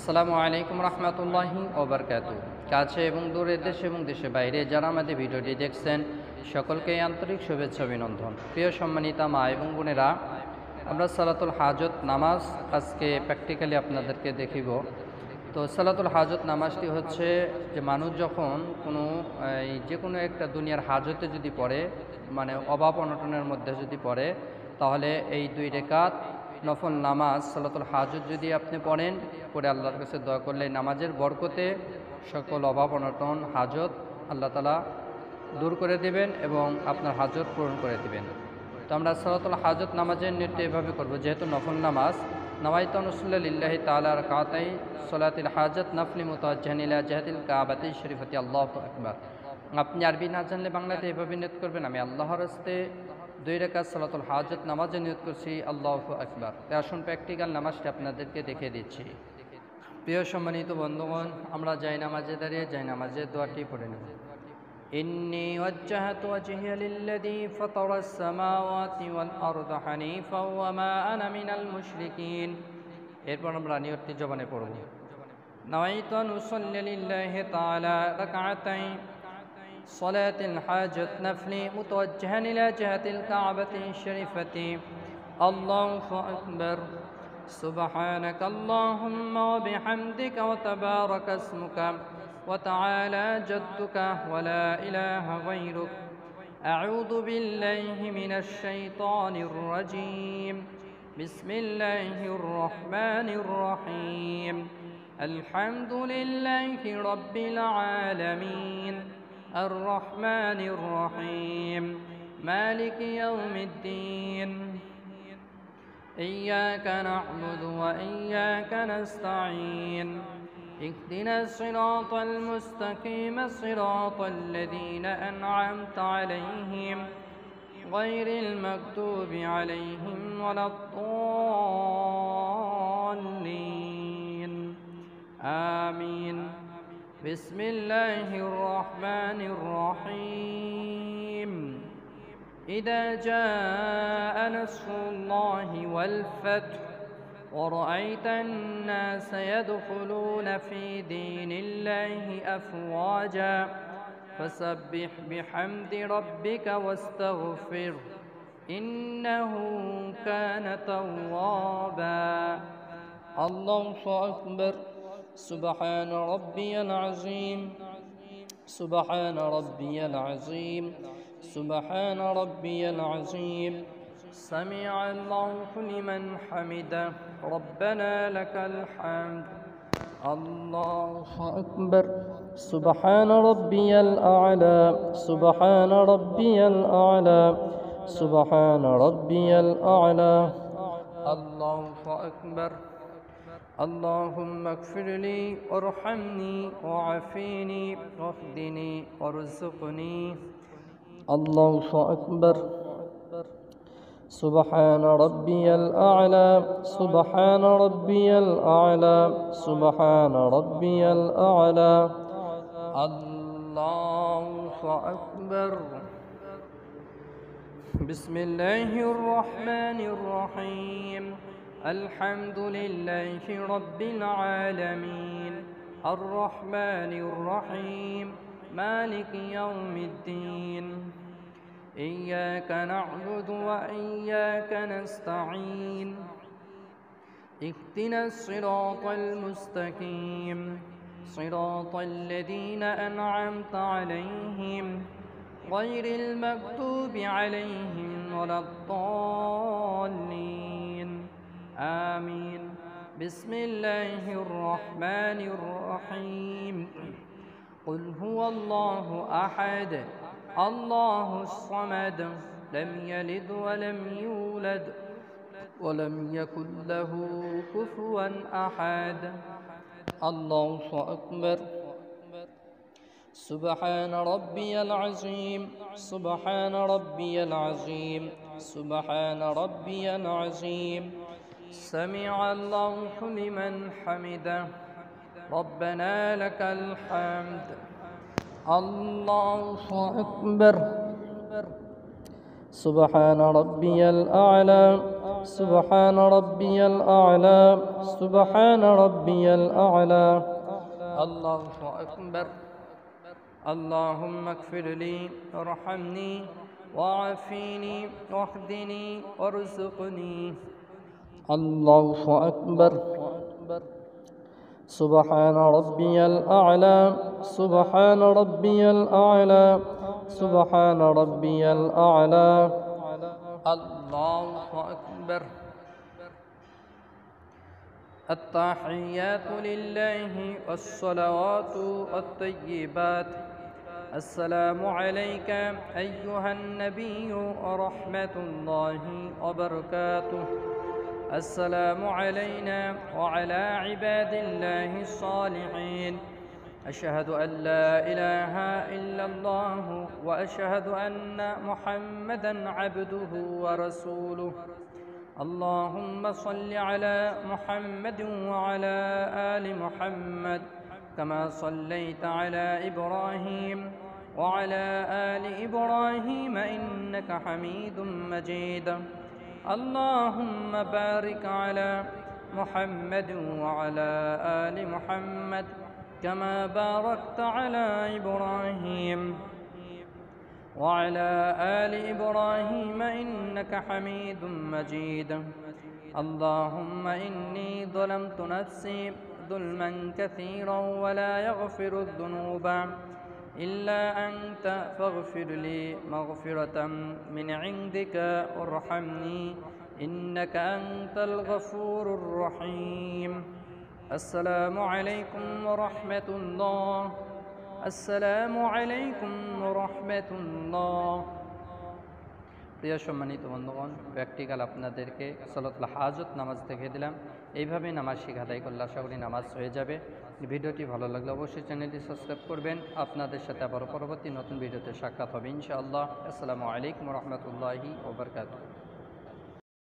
আসসালামু আলাইকুম রহমতুল্লাহি ওয়া বারাকাতুহু। কাছে এবং দূরে, দেশে এবং দেশের বাইরে যারা আমাদের ভিডিওটি দেখছেন সকলকে আন্তরিক শুভেচ্ছা অভিনন্দন। প্রিয় সম্মানিতা মা এবং বোনেরা, আমরা সালাতুল হাজত নামাজ আজকে প্র্যাকটিক্যালি আপনাদেরকে দেখিব। তো সালাতুল হাজত নামাজটি হচ্ছে যে মানুষ যখন যে কোনো একটা দুনিয়ার হাজতে যদি পড়ে, মানে অভাব অনটনের মধ্যে যদি পড়ে, তাহলে এই 2 রাকাত নফল নামাজ সালাতুল হাজত যদি আপনি পড়েন, পড়ে আল্লাহর কাছে দোয়া করলে নামাজের বরকতে সকল অভাব অনটন হাজত আল্লাহ তাআলা দূর করে দেবেন এবং আপনার হাজত পূরণ করে দেবেন। তো আমরা সালাতুল হাজত নামাজের নিয়ত এভাবে করব, যেহেতু নফল নামাজ, নাওয়াইতু আন লিল্লাহি তাআলা রাকাতাই সালাতুল হাজত নফলি মুতাওয়াজ্জিহান ইলা জিহাতিল কাবাতি শরীফাতি আল্লাহু আকবার। আপনি আরবি না জানলে বাংলাতে এভাবে নিয়ত করবেন, আমি আল্লাহর হস্তে 2 রাকাত সালাতুল হাজত নামাজে নিয়ত করছি, আল্লাহু আকবার। তাই আসুন প্র্যাকটিক্যাল নামাজটি আপনাদেরকে দেখিয়ে দিচ্ছি। প্রিয় সম্মানিত বন্ধুগণ, আমরা যাই নামাজে দাঁড়িয়ে যাই নামাজের দোয়াটি পড়ে নেব। ইন্নী ওয়াজ্জাহতু ওয়াজহিয়া লিল্লাযী ফাতারাস সামাওয়াতি ওয়াল আরদা হানিফা ওয়া মা আনা মিনাল মুশরিকিন। এরপর আমরা নিয়তটি জবানে পড়ব। নাওয়াইতু আন উসাল্লি লিল্লাহি তাআলা রাকাতাইন সালাতুল হাজত নফলি মুতাওয়াজ্জিহান ইলা জিহাতিল কাবাতি শরীফাতি আল্লাহু আকবার। সুবহানাকা আল্লাহুম্মা ওয়া বিহামদিকা ওয়া তাবারাকা ইসমুকা ওয়া তাআলা জাদ্দুকা ওয়া লা ইলাহা গায়রুক। আউযু বিল্লাহি মিনাশ শাইতানির রাজীম। বিসমিল্লাহির রহমানির রহিম। আলহামদুলিল্লাহি রাব্বিল আলামিন আর রহমানির রহিম মালিকি ইয়াউমিদ্দিন। إياك نعبد وإياك نستعين اهدنا الصراط المستقيم صراط الذين أنعمت عليهم غير المغضوب عليهم ولا الضالين آمين. بسم الله الرحمن الرحيم. إذا جاء نصر الله والفتح ورأيت الناس يدخلون في دين الله أفواجا فسبح بحمد ربك واستغفره إنه كان توابا. الله أكبر. سبحان ربي العظيم. سبحان ربي العظيم. سبحان ربي العظيم. سمع الله لمن حمده ربنا لك الحمد. الله أكبر. سبحان ربي الأعلى. سبحان ربي الأعلى. سبحان ربي الأعلى. الله أكبر. اللهم اغفر لي وارحمني وعافيني واهدني وارزقني. الله أكبر. سبحان ربي الأعلى. سبحان ربي الأعلى. سبحان ربي الأعلى. الله أكبر. بسم الله الرحمن الرحيم. الحمد لله رب العالمين الرحمن الرحيم مالك يوم الدين. إياك نعبد وإياك نستعين اهدنا الصراط المستقيم صراط الذين أنعمت عليهم غير المغضوب عليهم ولا الضالين آمين. بسم الله الرحمن الرحيم. قل هو الله أحد الله الصمد لم يلد ولم يولد ولم يكن له كفوا أحد. الله أكبر. سبحان ربي العظيم. سبحان ربي العظيم. سبحان ربي العظيم. سمع الله لمن حمده ربنا لك الحمد. الله أكبر. سبحان ربي الأعلى. سبحان ربي الأعلى سبحان ربي الأعلى الله أكبر اللهم اغفر لي وارحمني وعافيني واهدني وارزقني الله أكبر سبحان ربي الأعلى سبحان ربي الأعلى سبحان ربي الأعلى الله أكبر التحيات لله والصلوات والطيبات السلام عليك أيها النبي ورحمة الله وبركاته السلام علينا وعلى عباد الله الصالحين أشهد أن لا إله إلا الله وأشهد أن محمدا عبده ورسوله اللهم صل على محمد وعلى آل محمد كما صليت على إبراهيم وعلى آل إبراهيم إنك حميد مجيد اللهم بارك على محمد وعلى آل محمد كما باركت على إبراهيم وعلى آل إبراهيم إنك حميد مجيد اللهم إني ظلمت نفسي ظلما كثيرا ولا يغفر الذنوب إلا أنت فاغفر لي مغفرة من عندك وارحمني إنك أنت الغفور الرحيم السلام عليكم ورحمة الله السلام عليكم ورحمة الله প্রিয় সম্মানিত বন্ধুগণ, প্র্যাকটিক্যাল আপনাদেরকে সালাতুল হাজত নামাজ দেখিয়ে দিলাম। এইভাবে নামাজ শিখা আদায় করলে আশা করি নামাজ হয়ে যাবে। ভিডিওটি ভালো লাগলে অবশ্যই চ্যানেলটি সাবস্ক্রাইব করবেন। আপনাদের সাথে আবার পরবর্তী নতুন ভিডিওতে সাক্ষাৎ হবে ইনশাআল্লাহ। আসসালামু আলাইকুম ওয়া রাহমাতুল্লাহি ওয়া বারাকাতুহু।